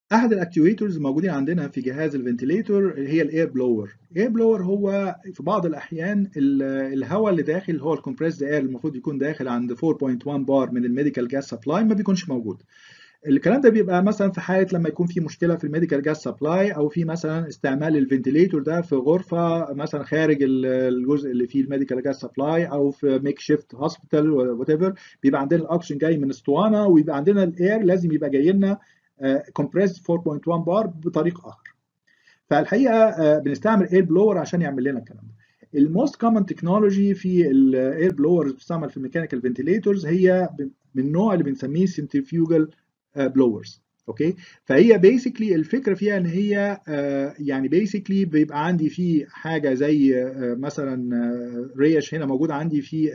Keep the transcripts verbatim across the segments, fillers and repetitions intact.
احد الاكتويترز الموجودين عندنا في جهاز الفنتليتور هي الاير بلور. الاير بلور هو في بعض الاحيان الهواء اللي داخل، هو الكمبريسد اير المفروض يكون داخل عند أربعة فاصلة واحد بار من الميديكال جاس سبلاي، ما بيكونش موجود. الكلام ده بيبقى مثلا في حاله لما يكون في مشكله في الميديكال جاس سبلاي، او في مثلا استعمال الفنتليتور ده في غرفه مثلا خارج الجزء اللي فيه الميديكال جاس سبلاي، او في ميك شيفت هوسبيتال وات ايفر. بيبقى عندنا الاكسجين جاي من اسطوانه، ويبقى عندنا الاير لازم يبقى جاي لنا كومبريسد أربعة فاصلة واحد بار بطريق اخر. فالحقيقه بنستعمل اير بلور عشان يعمل لنا الكلام ده. الموست كومن تكنولوجي في الاير بلورز بتستعمل في الميكانيكال فنتليتورز هي من النوع اللي بنسميه سنترفيوجال بلورز. اوكي، فهي بيسكلي الفكره فيها ان هي يعني بيسكلي بيبقى عندي في حاجه زي مثلا ريش هنا موجوده عندي في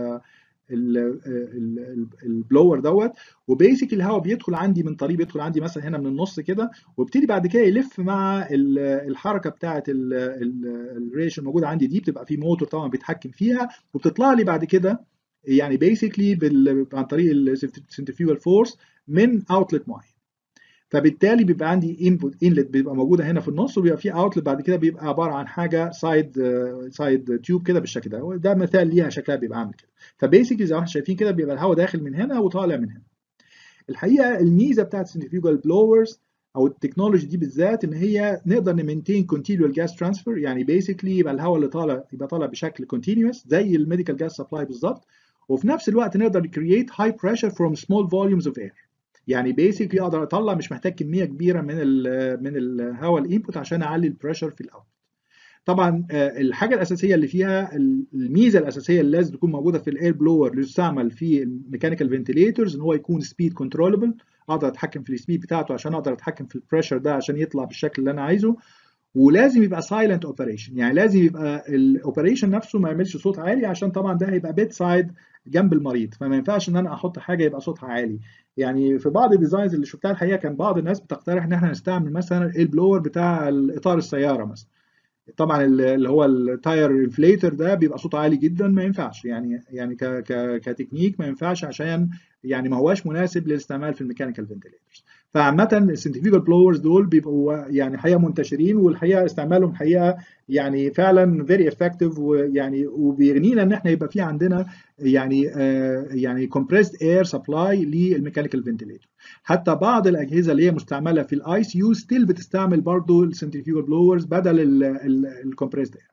البلور دوت، وبيسك الهواء بيدخل عندي من طريق، بيدخل عندي مثلا هنا من النص كده، وابتدي بعد كده يلف مع الحركه بتاعه الريش الموجوده عندي دي. بتبقى في موتور طبعا بيتحكم فيها، وبتطلع لي بعد كده يعني بيسكلي عن طريق السنترفيوجال فورس من اوتلت معين. فبالتالي بيبقى عندي انبوت انلت بيبقى موجوده هنا في النص، وبيبقى في اوتلت بعد كده بيبقى عباره عن حاجه سايد سايد تيوب كده بالشكل ده. ده مثال ليها شكلها بيبقى عامل كده. فبيسكلي زي ما احنا شايفين كده بيبقى الهواء داخل من هنا وطالع من هنا. الحقيقه الميزه بتاعت السنترفيوجال بلورز او التكنولوجي دي بالذات ان هي نقدر نمنتين كونتينوال جاس ترانسفير، يعني بيسكلي يبقى الهواء اللي طالع يبقى طالع بشكل كونتينوس زي الميديكال جاس سبلاي بالظبط، وفي نفس الوقت نقدر نكرييت هاي بريشر فروم سمول فوليومز اوف اير. يعني بيسكلي اقدر اطلع، مش محتاج كميه كبيره من ال من الهواء الانبوت عشان اعلي البريشر في الاوت. طبعا الحاجه الاساسيه اللي فيها، الميزه الاساسيه اللي لازم تكون موجوده في الاير بلور اللي يستعمل في الميكانيكال فنتليتورز ان هو يكون سبيد كنترولبل، اقدر اتحكم في السبيد بتاعته عشان اقدر اتحكم في البريشر ده عشان يطلع بالشكل اللي انا عايزه. ولازم يبقى سايلنت اوبريشن، يعني لازم يبقى الاوبريشن نفسه ما يعملش صوت عالي، عشان طبعا ده هيبقى بيت سايد جنب المريض، فما ينفعش ان انا احط حاجه يبقى صوتها عالي. يعني في بعض الديزاينز اللي شفتها الحقيقه كان بعض الناس بتقترح ان احنا نستعمل مثلا البلور بتاع اطار السياره مثلا. طبعا اللي هو التاير انفليتر ده بيبقى صوته عالي جدا، ما ينفعش يعني يعني ك ك كتكنيك ما ينفعش، عشان يعني ما هواش مناسب للاستعمال في الميكانيكال فنتليترز. فعامة السنترفيوجال بلورز دول بيبقوا يعني حقيقة منتشرين، والحقيقة استعمالهم حقيقة يعني فعلا فيري افكتيف، ويعني وبيغنينا ان احنا يبقى في عندنا يعني آه يعني compressed air supply للميكانيكال فنتليتر. حتى بعض الاجهزه اللي هي مستعمله في الاي سي يو ستيل بتستعمل برضو السنترفيوجال بلورز بدل الكمبريسد اير.